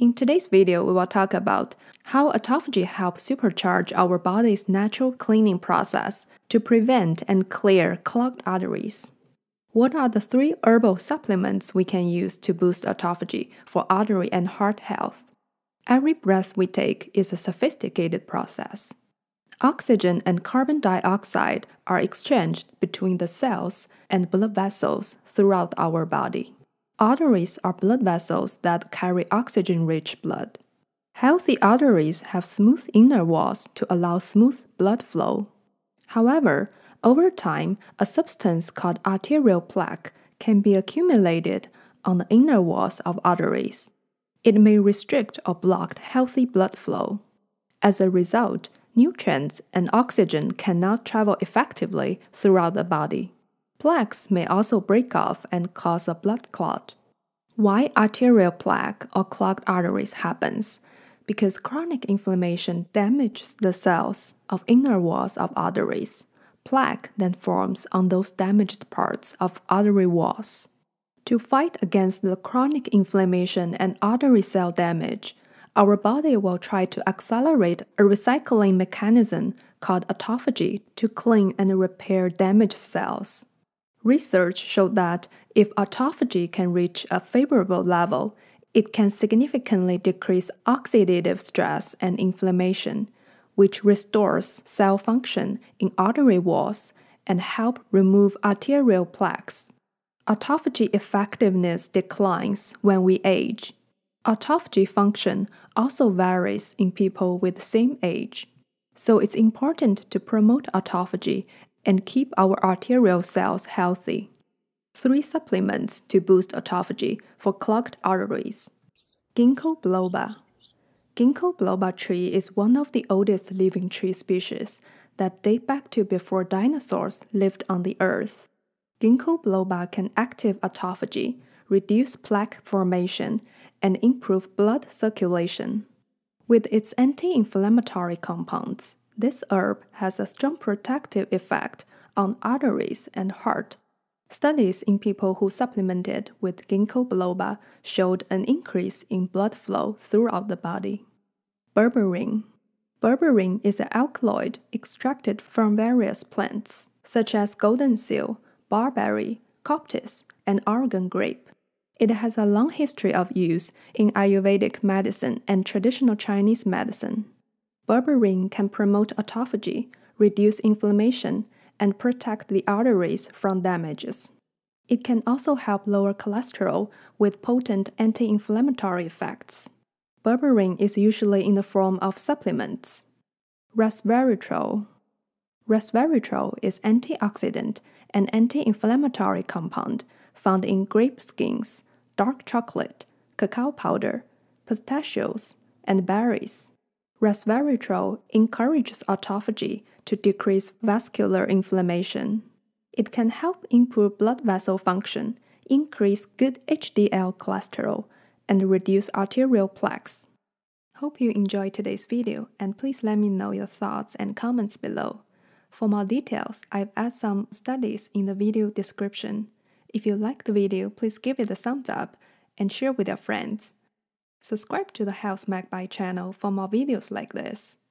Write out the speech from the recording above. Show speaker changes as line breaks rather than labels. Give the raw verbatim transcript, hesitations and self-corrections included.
In today's video, we will talk about how autophagy helps supercharge our body's natural cleaning process to prevent and clear clogged arteries. What are the three herbal supplements we can use to boost autophagy for artery and heart health? Every breath we take is a sophisticated process. Oxygen and carbon dioxide are exchanged between the cells and blood vessels throughout our body. Arteries are blood vessels that carry oxygen-rich blood. Healthy arteries have smooth inner walls to allow smooth blood flow. However, over time, a substance called arterial plaque can be accumulated on the inner walls of arteries. It may restrict or block healthy blood flow. As a result, nutrients and oxygen cannot travel effectively throughout the body. Plaques may also break off and cause a blood clot. Why arterial plaque or clogged arteries happens? Because chronic inflammation damages the cells of inner walls of arteries. Plaque then forms on those damaged parts of artery walls. To fight against the chronic inflammation and artery cell damage, our body will try to accelerate a recycling mechanism called autophagy to clean and repair damaged cells. Research showed that if autophagy can reach a favorable level, it can significantly decrease oxidative stress and inflammation, which restores cell function in artery walls and help remove arterial plaques. Autophagy effectiveness declines when we age. Autophagy function also varies in people with the same age, so it's important to promote autophagy and keep our arterial cells healthy. Three supplements to boost autophagy for clogged arteries. Ginkgo Biloba. Ginkgo Biloba tree is one of the oldest living tree species that date back to before dinosaurs lived on the earth. Ginkgo Biloba can activate autophagy, reduce plaque formation, and improve blood circulation. With its anti-inflammatory compounds, this herb has a strong protective effect on arteries and heart. Studies in people who supplemented with Ginkgo Biloba showed an increase in blood flow throughout the body. Berberine. Berberine is an alkaloid extracted from various plants, such as golden seal, barberry, coptis, and Oregon grape. It has a long history of use in Ayurvedic medicine and traditional Chinese medicine. Berberine can promote autophagy, reduce inflammation, and protect the arteries from damages. It can also help lower cholesterol with potent anti-inflammatory effects. Berberine is usually in the form of supplements. Resveratrol. Resveratrol is antioxidant and anti-inflammatory compound found in grape skins, dark chocolate, cacao powder, pistachios, and berries. Resveratrol encourages autophagy to decrease vascular inflammation. It can help improve blood vessel function, increase good H D L cholesterol, and reduce arterial plaques. Hope you enjoyed today's video, and please let me know your thoughts and comments below. For more details, I've added some studies in the video description. If you like the video, please give it a thumbs up and share with your friends. Subscribe to the Health Magpie channel for more videos like this.